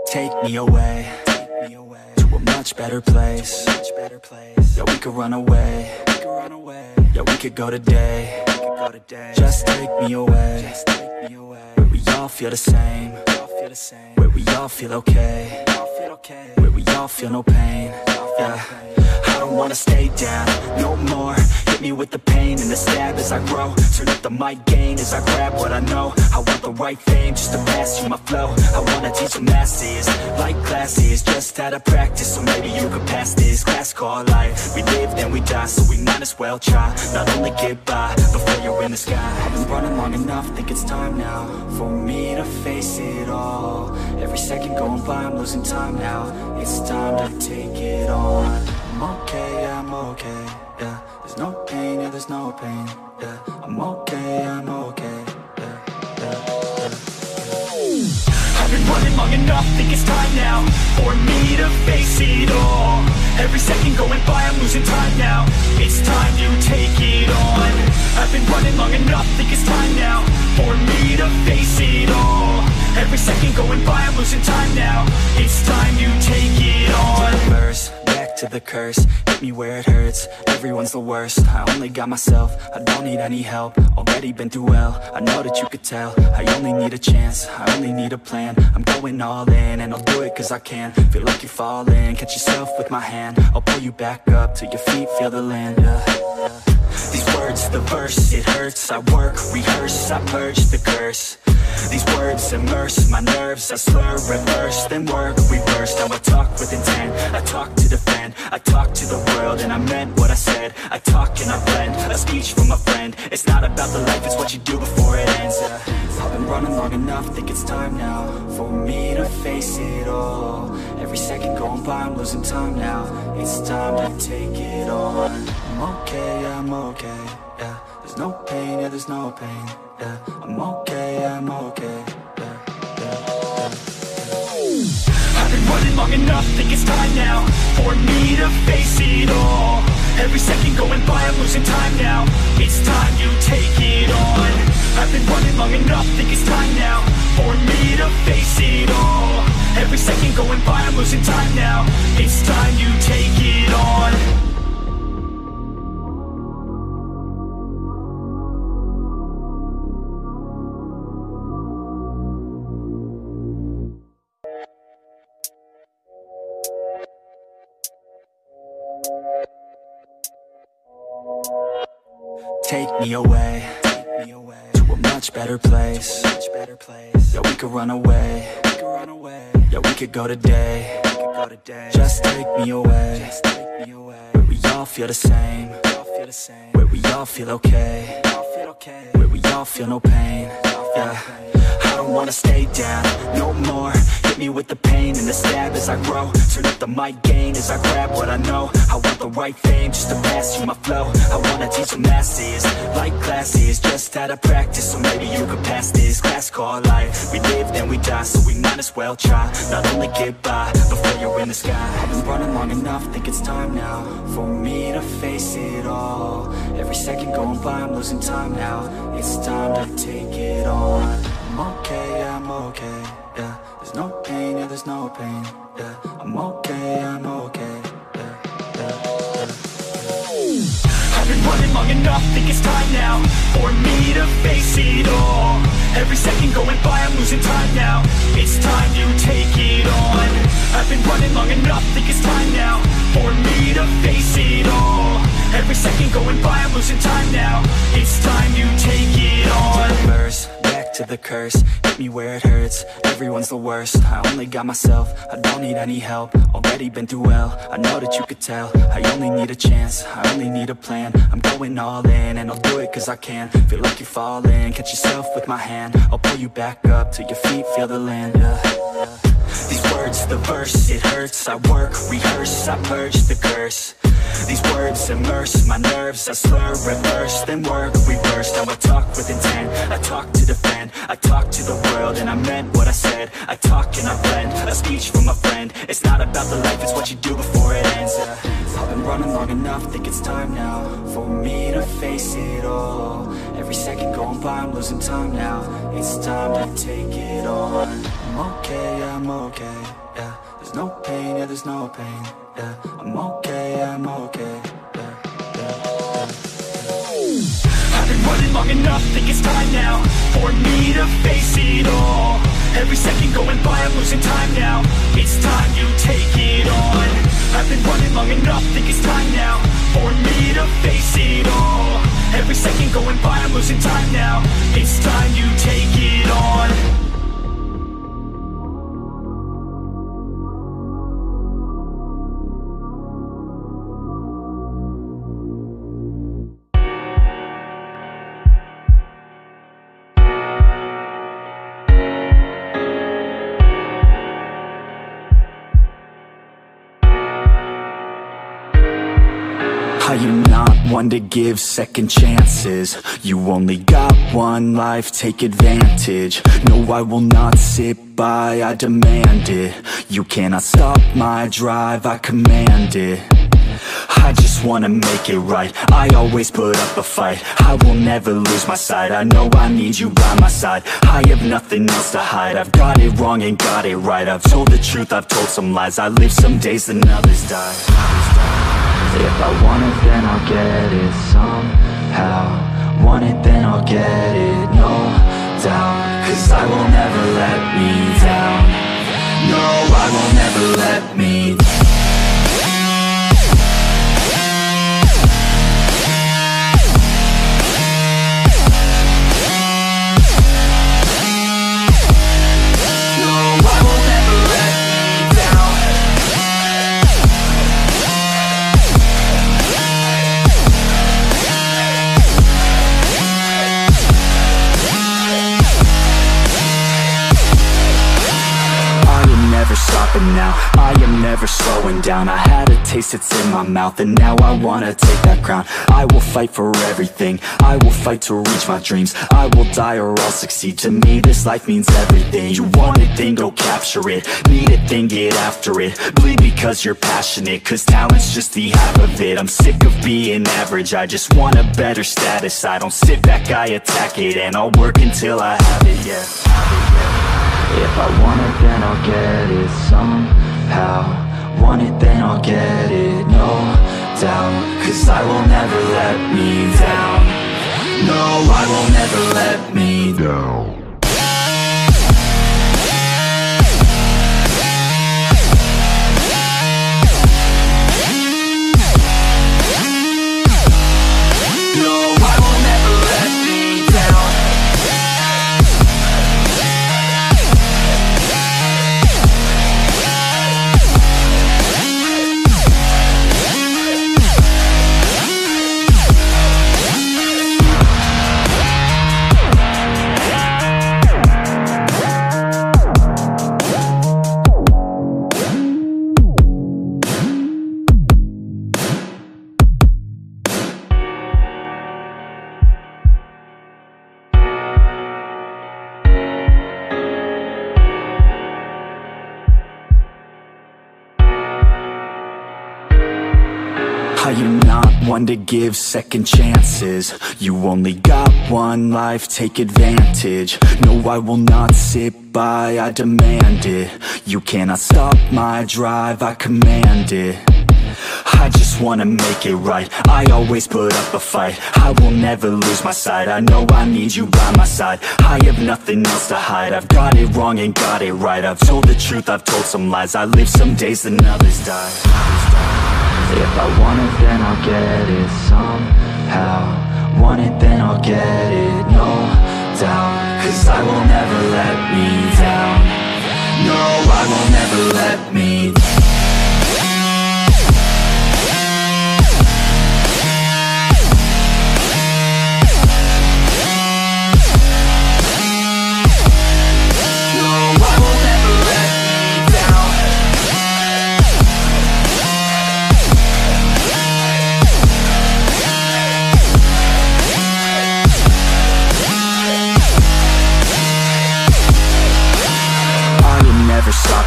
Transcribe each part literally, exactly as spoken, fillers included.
Take me away to a much better place. Yeah, we could run away. Yeah, we could go today. Just take me away where we all feel the same, where we all feel okay, where we all feel no pain. Yeah, I don't wanna stay down no more. Hit me with the pain and the stab as I grow. Turn up the mic gain as I grab what I know. I want the right fame just to pass you my flow. I wanna teach the masses like classes, just out of practice, so maybe you could pass this class called life. We live then we die, so we might as well try. Not only get by before you're in the sky. I've been running long enough, think it's time now for me to face it all. Every second going by, I'm losing time now. It's time to take it on. I'm okay, yeah, I'm okay, yeah. There's no pain, yeah, there's no pain, yeah. I'm okay, I'm okay, yeah, yeah, yeah. I've been running long enough, think it's time now for me to face it all. Every second going by, I'm losing time now. It's time to take it on. I've been running long enough, think it's time now for me to face it all. Every second going by, I'm losing time now. It's time to take it on. Verse, back to the curse, hit me where it hurts. Everyone's the worst, I only got myself. I don't need any help, already been through hell. I know that you could tell, I only need a chance, I only need a plan. I'm going all in, and I'll do it cause I can. Feel like you're falling, catch yourself with my hand. I'll pull you back up till your feet feel the land, yeah, yeah. These words, the verse, it hurts. I work, rehearse, I purge the curse. These words immerse my nerves. I slur, reverse, then work, reverse. Now I talk with intent, I talk to defend. I talk to the world and I meant what I said. I talk and I blend, a speech from a friend. It's not about the life, it's what you do before it ends, yeah. I've been running long enough, think it's time now for me to face it all. Every second going by, I'm losing time now. It's time to take it on. I'm okay, yeah, I'm okay, yeah. There's no pain, yeah, there's no pain, yeah. I'm okay, yeah, I'm okay, yeah, yeah, yeah. I've been running long enough, think it's time now for me to face it all. Every second going by, I'm losing time now. It's time to take it on. I've been running long enough, think it's time now for me to face it all. Every second going by, I'm losing time now. It's time to take it on. Take me away to a much better place. Yeah, we could run away. Yeah, we could go today. Just take me away where we all feel the same, where we all feel okay, where we all feel no pain. Yeah, I don't wanna stay down no more. Hit me with the pain and the stab as I grow. Turn up the mic gain as I grab what I know. I want the right fame just to pass you my flow. I wanna teach the masses like classes, just out of practice, so maybe you could pass this class called life. We live then we die, so we might as well try. Not only get by before you're in the sky. I've been running long enough, think it's time now for me to face it all. Every second going by, I'm losing time now. It's time to take it on. I'm okay, yeah, I'm okay, yeah. There's no pain, yeah, there's no pain, yeah. I'm okay, I'm okay, yeah, yeah, yeah, yeah. I've been running long enough, think it's time now for me to face it all. Every second going by, I'm losing time now. It's time to take it on. I've been running long enough, think it's time now for me to face it all. Every second going by, I'm losing time now. It's time to take it on. Verse, back to the curse, hit me where it hurts. Everyone's the worst, I only got myself. I don't need any help, already been through hell. I know that you could tell, I only need a chance, I only need a plan. I'm going all in, and I'll do it cause I can. Feel like you're falling, catch yourself with my hand. I'll pull you back up till your feet feel the land, yeah, yeah. These words, the verse, it hurts. I work, rehearse, I purge the curse. These words immerse my nerves. I slur, reverse, then work, reverse. Now I talk with intent, I talk to defend. I talk to the world and I meant what I said. I talk and I blend, a speech from a friend. It's not about the life, it's what you do before it ends, yeah. I've been running long enough, think it's time now for me to face it all. Every second going by, I'm losing time now. It's time to take it on. I'm okay, yeah, I'm okay, yeah. There's no pain, yeah, there's no pain, yeah. I'm okay, yeah, I'm okay, yeah, yeah, yeah, yeah. I've been running long enough, think it's time now for me to face it all. Every second going by, I'm losing time now. It's time you take it on. I've been running long enough, think it's time now for me to face it all. Every second going by, I'm losing time now. It's time you take it on. I am not one to give second chances. You only got one life, take advantage. No, I will not sit by, I demand it. You cannot stop my drive, I command it. I just wanna make it right, I always put up a fight. I will never lose my sight, I know I need you by my side. I have nothing else to hide, I've got it wrong and got it right. I've told the truth, I've told some lies. I live some days and others die. If I want it, then I'll get it somehow. Want it, then I'll get it, no doubt. Cause I will never let me down. No, I will never let me down. Stopping now, I am never slowing down. I had a taste, it's in my mouth, and now I wanna take that crown. I will fight for everything, I will fight to reach my dreams. I will die or I'll succeed, to me this life means everything. You want it, then go capture it. Need it, then get after it. Bleed because you're passionate, cause talent's just the half of it. I'm sick of being average, I just want a better status. I don't sit back, I attack it, and I'll work until I have it, yeah, have it, yeah. If I want it, then I'll get it somehow. Want it, then I'll get it, no doubt. Cause I will never let me down. No, I will never let me down. I am not one to give second chances. You only got one life, take advantage. No, I will not sit by, I demand it. You cannot stop my drive, I command it. I just wanna make it right, I always put up a fight. I will never lose my sight, I know I need you by my side. I have nothing else to hide, I've got it wrong and got it right. I've told the truth, I've told some lies. I live some days and others die. If I want it, then I'll get it somehow. Want it, then I'll get it, no doubt. Cause I will never let me down. No, I will never let me down.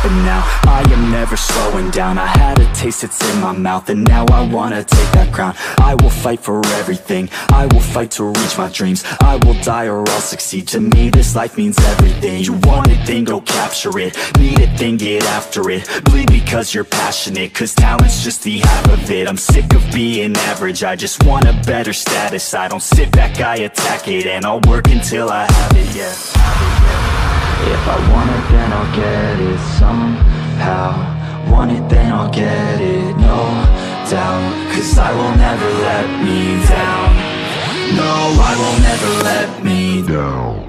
But now I am never slowing down. I had a taste, it's in my mouth, and now I wanna take that crown. I will fight for everything, I will fight to reach my dreams. I will die or I'll succeed, to me this life means everything. You want it, then go capture it. Need it, then get after it. Bleed because you're passionate, cause talent's just the half of it. I'm sick of being average, I just want a better status. I don't sit back, I attack it, and I'll work until I have it, yeah. If I want it, then I'll get it somehow. Want it, then I'll get it, no doubt. Cause I will never let me down. No, I will never let me down.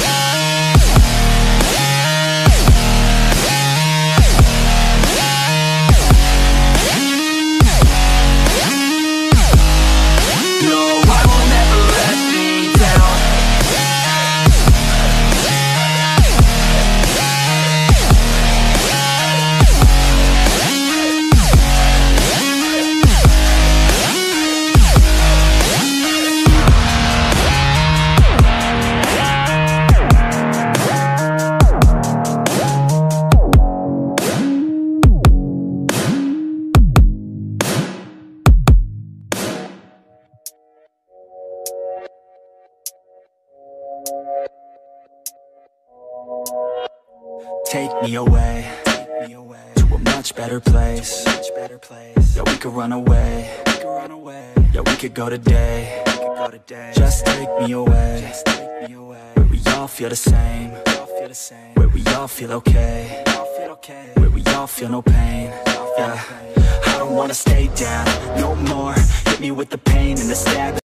Take me away, take me away to a much better place. Much better place. Yeah, we could run away. We could run away. Yeah, we could go today. We could go today. Just take me away. Just take me away. Where we all feel the same. We all feel the same. Where we all feel okay. We all feel okay. Where we all feel no pain. Yeah. I don't wanna stay down no more. Hit me with the pain and the stab.